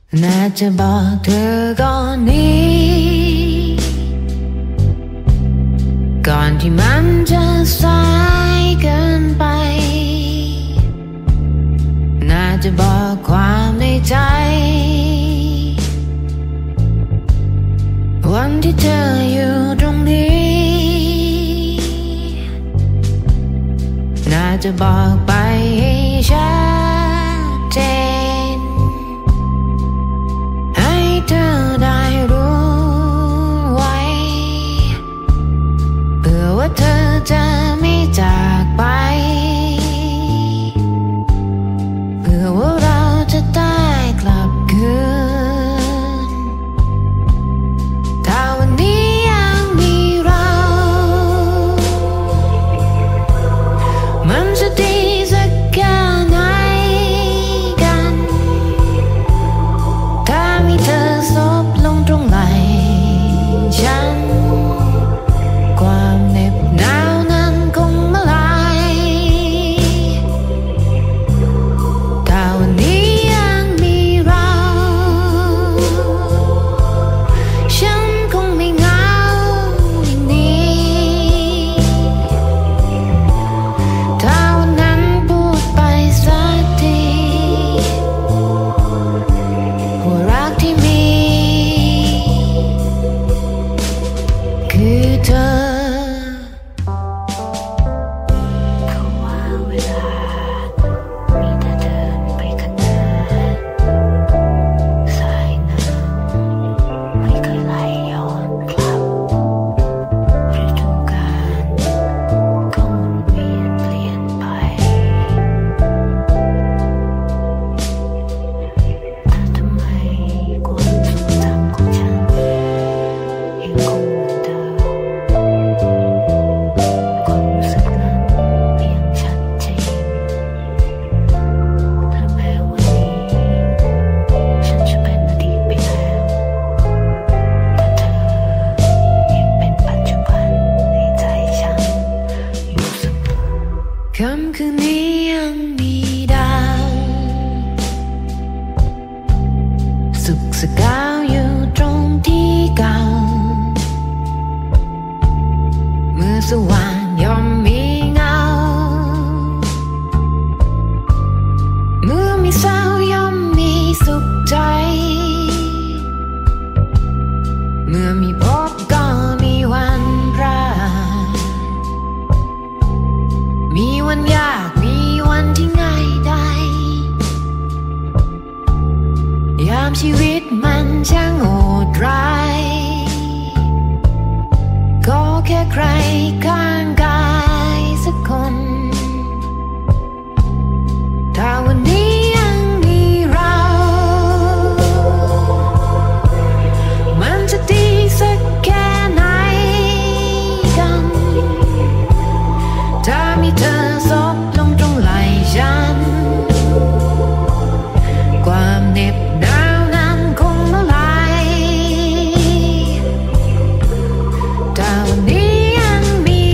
น่าจะบอกเธอก่อนนี้ก่อนที่มันจะสายเกินไปน่าจะบอกความในใจวันที่เธออยู่ตรงนี้น่าจะบอกไปให้ชัดเจนให้เธอได้รู้ไว้เพื่อว่าเธอจะไม่จากไปเพื่อว่าเราจะได้กลับคืนถ้าวันนี้ยังมีเรามันจะดีสักแค่ไหนกันถ้ามีเธอซบลงตรงไหล่ฉันความเหน็บหนาวนั้นคงมาลายถ้าวันนี้ยังมีเราฉันคงไม่เหงาอย่างนี้ถ้าวันนั้นพูดไปสักทีว่ารักที่มีคือเธอเขาว่าเวลามีแต่เดินไปข้างหน้าสายน้ำไม่เคยไหลย้อนกลับฤดูกาลก็หมุนเวียนเปลี่ยนไปแต่ทำไมความทรงจำของฉันยังคงเหมือนเดิมความรู้สึกนั้นยังชัดเจนและแม้วันนี้ฉันจะเป็นอดีตไปแล้วแต่เธอยังเป็นปัจจุบันในใจฉันอยู่เสมอค่ำคืนนี้ยังมีดาวสุขสกาวอยู่ตรงที่เก่าเมื่อสว่างย่อมมีเงาเมื่อมีเศร้าย่อมมีสุขใจเมื่อมีพบก็มีวันพรากมีวันยากมีวันที่ง่ายได้ยามชีวิตมันช่างโหดร้ายก็แค่ใครข้างกายสักคนถ้าวันนี้ยังมีเรามันจะดีสักแค่ไหนกันถ้ามีเธอซบลงตรงไหล่ฉันความเหน็บหนาวนั้นคงละลายถ้าวันนี้ยังมี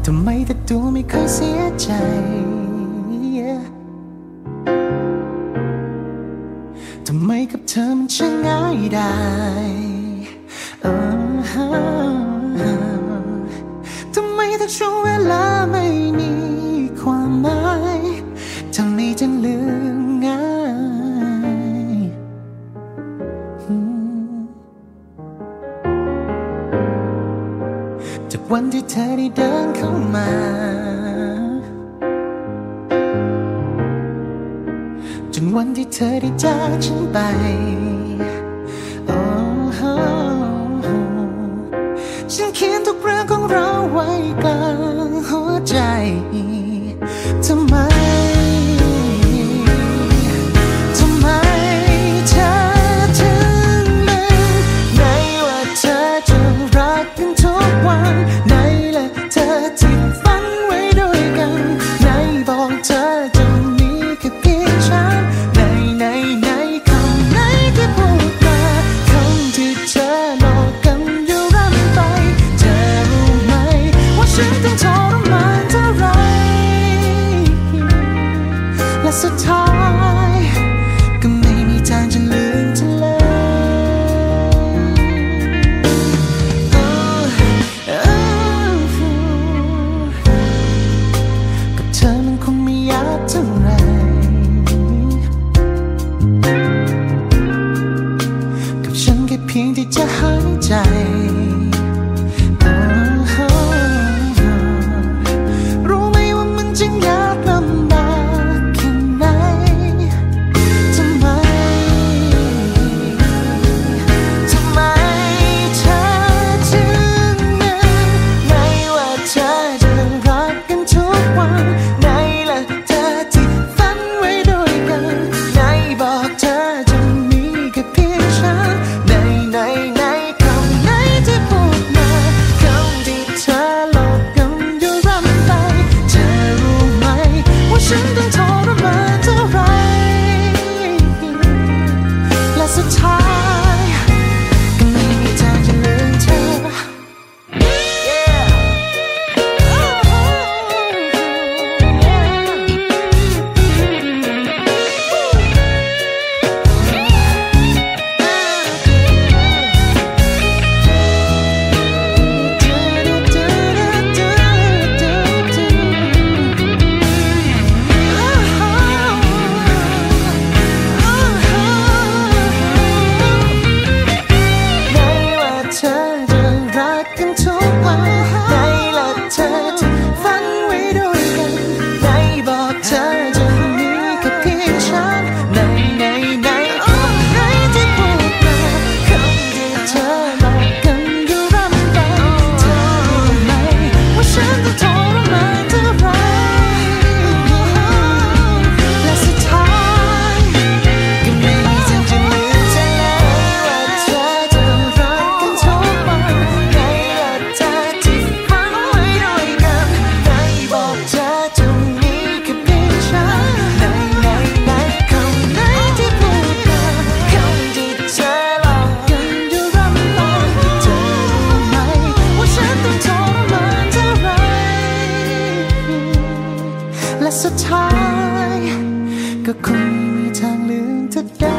ทำไมแต่ดูไม่เคยเสียใจทำไมกับเธอมันช่างง่ายได้ทำไมทุกช่วงเวลาไม่มีความหมายทำไมจึงลืมง่ายจากวันที่เธอได้เดินเข้ามาจนวันที่เธอได้จากฉันไปฉันเขียนทุกเรื่องของเราไว้กลางหัวใจทำไมเธอถึงลืมไหนว่าเธอจะรักกันทุกวันไหนและเธอที่ฝันไว้ด้วยกันไหนบอกเธอจะมีแค่เพียงฉันไหนคำไหนที่พูดมาคำที่เธอหลอกกันอยู่ร่ำไปเธอรู้ไหมว่าฉันต้องทรมานเท่าไรและสุดท้ายก็ไม่มีทางจะลืมเธอเลยกับเธอมันคงไม่ยากเท่าไรกับฉันแค่เพียงที่จะหายใจรู้ไหมว่ามันจึงยากลำบากแค่ไหนทำไมเธอถึงนึกไหนว่าเธอจะรักกันทุกวันไหนล่ะเธอที่ฝันไว้ด้วยกันไหนบอกเธอจะมีแค่เพียงฉันไหนคำไหนที่พูดมาคำที่เธอหลอกกันอยู่ร่ำไปเธอรู้ไหมว่าฉันต้องทรมานเท่าไรและสุดท้ายก็ไม่มีทางจะลืมเธอสุดท้ายก็คงไม่มีทางลืมเธอได้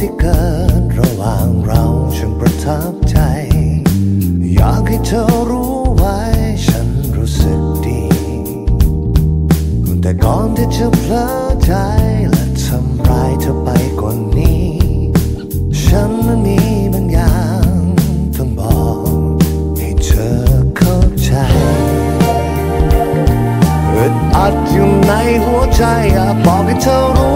ที่เกิดระหว่างเราช่างประทับใจอยากให้เธอรู้ไว้ฉันรู้สึกดีแต่ก่อนที่จะเพลอใจและทำร้ายเธอไปกว่านี้ฉันนั้นมีบางอย่างต้องบอกให้เธอเข้าใจอึดอัดอยู่ในหัวใจอยากบอกให้เธอรู้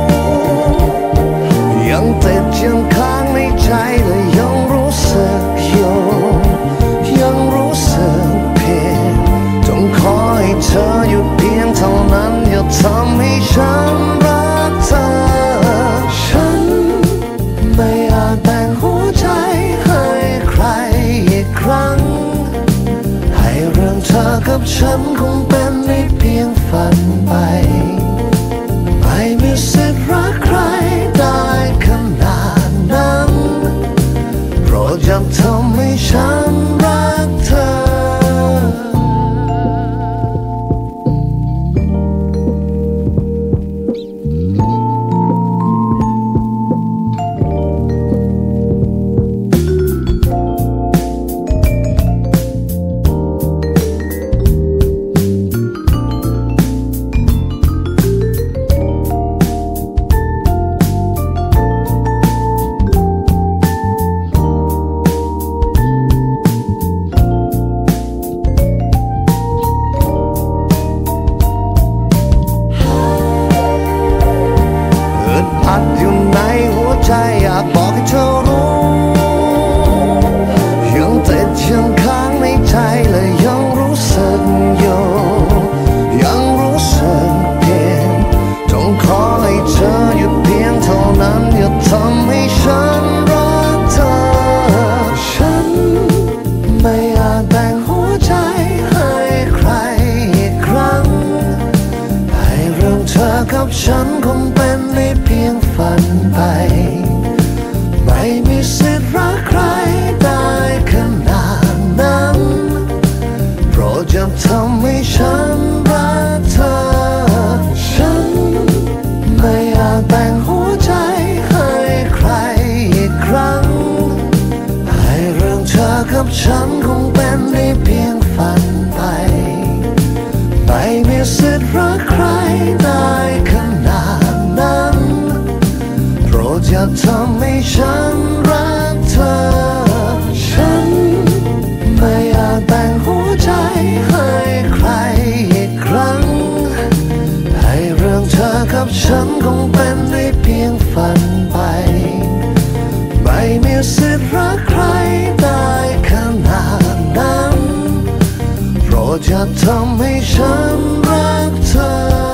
ยังติดยังค้างในใจและยังรู้สึกอยู่ยังรู้สึกเพียงต้องขอให้เธอหยุดเพียงเท่านั้นอย่าทำให้ฉันรักเธอฉันไม่อาจแบ่งหัวใจให้ใครอีกครั้งให้เรื่องเธอกับฉันคงเป็นได้เพียงฝันไปไม่มีสิทธิ์รักใครได้ขนาดนั้นโปรดอย่าทำให้ฉันรักเธออัดอยู่ในหัวใจอยากบอกให้เธอรู้ยังติดยังค้างในใจและยังรู้สึกอยู่ยังรู้สึกเพียงต้องขอให้เธอหยุดเพียงเท่านั้นอย่าทำให้ฉันรักเธอฉันไม่อาจแบ่งหัวใจให้ใครอีกครั้งให้เรื่องเธอกับฉันคงเป็นได้เพียงฝันไปไม่มีสิทธิ์รักใครได้ขนาดนั้นโปรดอย่าทำให้ฉันรักเธอฉันไม่อาจแบ่งหัวใจให้ใครอีกครั้งให้เรื่องเธอกับฉันคงเป็นได้เพียงฝันไปไม่มีสิทธิ์รักใครได้ขนาดนั้นโปรดอย่าทำให้ฉันรักเธอฉันไม่อาจแบ่งหัวใจให้ใครอีกครั้งให้เรื่องเธอกับฉันคงเป็นได้เพียงฝันไปไม่มีสิทธิ์รักใครได้ขนาดนั้นโปรดอย่าทำให้ฉันรักเธอ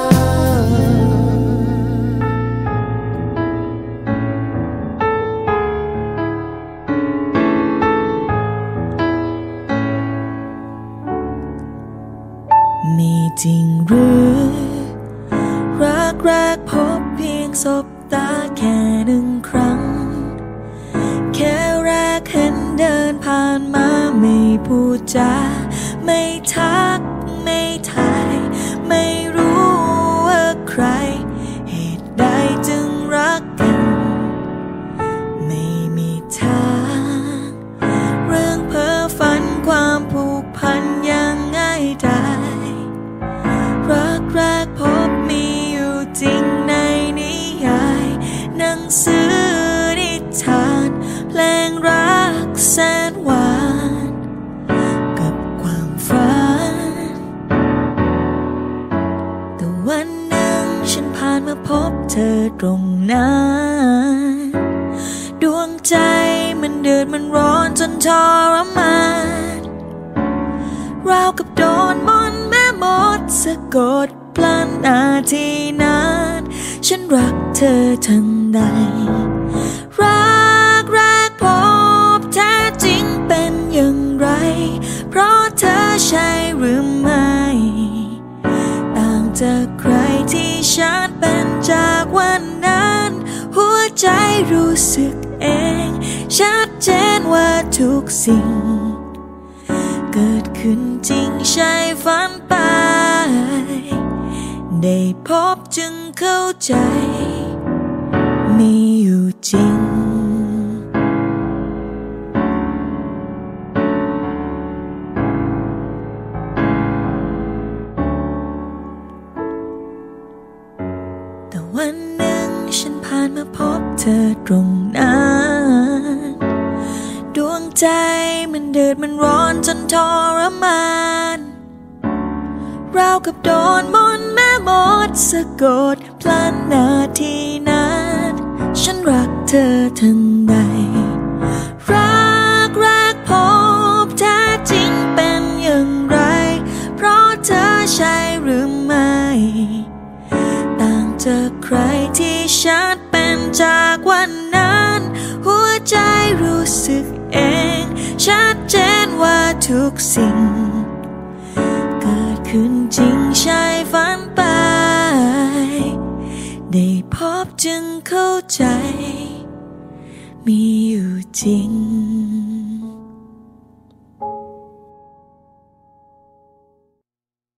มีจริงหรือรักแรกพบเพียงสบตาแค่หนึ่งครั้งแค่แรกเห็นเดินผ่านมาไม่พูดจาไม่ทักไม่ทายไม่รู้ว่าใครเหตุใดจึงรักกันไม่มีทางเรื่องเพ้อฝันความผูกพันยังง่ายดายรักแรกพบมีอยู่จริงในนิยายหนังสือนิทานเพลงรักแสนหวานกับความฝันแต่วันหนึ่งฉันผ่านมาพบเธอตรงนั้นดวงใจมันเดือดมันร้อนจนทรมานราวกับโดนมนต์แม่มดสะกดพลันนาทีนั้นฉันรักเธอทันใดรักแรกพบแท้จริงเป็นอย่างไรเพราะเธอใช่หรือไม่ต่างจากใครที่ฉันเป็นจากวันนั้นหัวใจรู้สึกเองชัดเจนว่าทุกสิ่งเกิดขึ้นจริงใช่ฝันไปได้พบจึงเข้าใจมีอยู่จริงแต่วันหนึ่งฉันผ่านมาพบเธอตรงนั้นดวงใจมันเดือดมันร้อนจนทรมานราวกับโดนมนต์แม่มดสะกดพลันนาทีนั้นฉันรักเธอทันใดรักแรกพบแท้จริงเป็นอย่างไรเพราะเธอใช่หรือไม่ต่างจากใครที่ชัดเป็นจากวันนั้นหัวใจรู้สึกเองชัดเจนว่าทุกสิ่งเกิดขึ้นจริงใช่ฝันไปได้พบจึงเข้าใจมีอยู่จริง